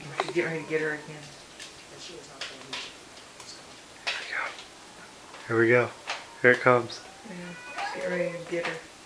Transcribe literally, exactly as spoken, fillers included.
She's getting ready to get her again. Here we go. Here it comes. Yeah, she's getting ready to get her.